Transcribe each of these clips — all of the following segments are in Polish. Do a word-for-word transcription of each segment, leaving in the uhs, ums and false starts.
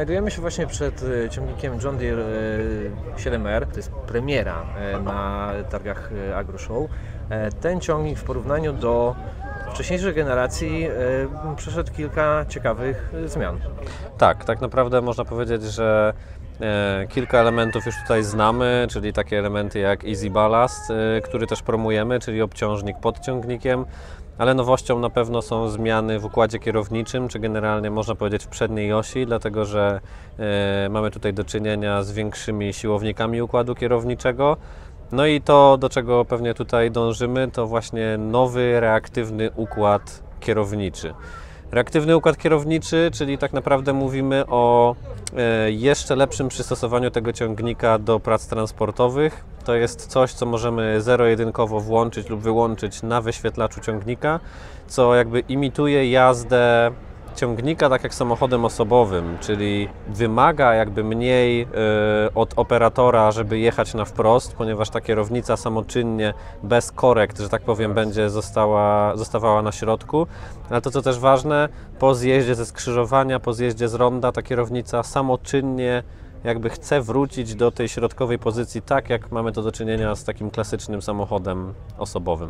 Znajdujemy się właśnie przed ciągnikiem John Deere siedem R. To jest premiera na targach AgroShow. Ten ciągnik w porównaniu do wcześniejszych generacji przeszedł kilka ciekawych zmian. Tak, tak naprawdę można powiedzieć, że kilka elementów już tutaj znamy, czyli takie elementy jak Easy Ballast, który też promujemy, czyli obciążnik pod ciągnikiem, ale nowością na pewno są zmiany w układzie kierowniczym, czy generalnie można powiedzieć w przedniej osi, dlatego że mamy tutaj do czynienia z większymi siłownikami układu kierowniczego. No i to, do czego pewnie tutaj dążymy, to właśnie nowy, reaktywny układ kierowniczy. Reaktywny układ kierowniczy, czyli tak naprawdę mówimy o jeszcze lepszym przystosowaniu tego ciągnika do prac transportowych. To jest coś, co możemy zero-jedynkowo włączyć lub wyłączyć na wyświetlaczu ciągnika, co jakby imituje jazdę ciągnika tak jak samochodem osobowym, czyli wymaga jakby mniej y, od operatora, żeby jechać na wprost, ponieważ ta kierownica samoczynnie, bez korekt, że tak powiem, będzie została, zostawała na środku. Ale to, co też ważne, po zjeździe ze skrzyżowania, po zjeździe z ronda, ta kierownica samoczynnie jakby chce wrócić do tej środkowej pozycji, tak jak mamy to do czynienia z takim klasycznym samochodem osobowym.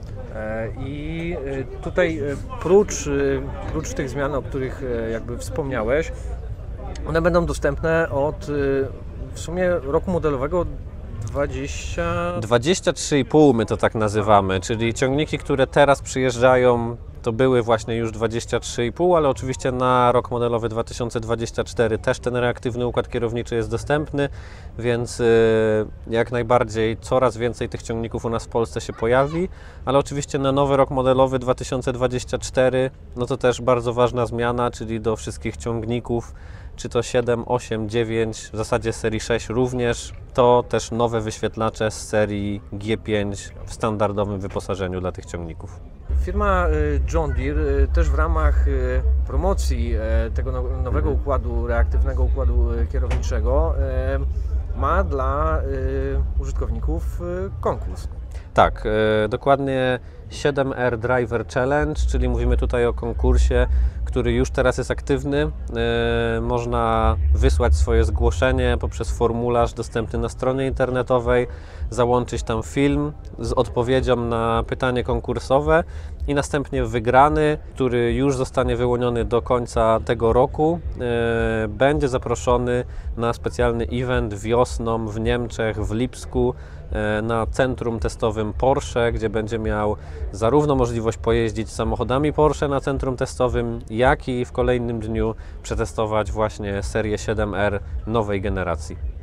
I tutaj prócz, prócz tych zmian, o których jakby wspomniałeś, one będą dostępne od w sumie roku modelowego dwadzieścia... dwadzieścia trzy i pół my to tak nazywamy, czyli ciągniki, które teraz przyjeżdżają, to były właśnie już dwadzieścia trzy i pół, ale oczywiście na rok modelowy dwa tysiące dwudziesty czwarty też ten reaktywny układ kierowniczy jest dostępny, więc jak najbardziej coraz więcej tych ciągników u nas w Polsce się pojawi, ale oczywiście na nowy rok modelowy dwa tysiące dwudziesty czwarty, no to też bardzo ważna zmiana, czyli do wszystkich ciągników, czy to siedem, osiem, dziewięć, w zasadzie serii sześć również, to też nowe wyświetlacze z serii G pięć w standardowym wyposażeniu dla tych ciągników. Firma John Deere też w ramach promocji tego nowego układu, reaktywnego układu kierowniczego ma dla użytkowników konkurs. Tak, dokładnie siedem R Driver Challenge, czyli mówimy tutaj o konkursie, który już teraz jest aktywny. Można wysłać swoje zgłoszenie poprzez formularz dostępny na stronie internetowej, załączyć tam film z odpowiedzią na pytanie konkursowe i następnie wygrany, który już zostanie wyłoniony do końca tego roku, będzie zaproszony na specjalny event wiosną w Niemczech, w Lipsku, na centrum testowym Porsche, gdzie będzie miał zarówno możliwość pojeździć samochodami Porsche na centrum testowym, jak i w kolejnym dniu przetestować właśnie serię siedem R nowej generacji.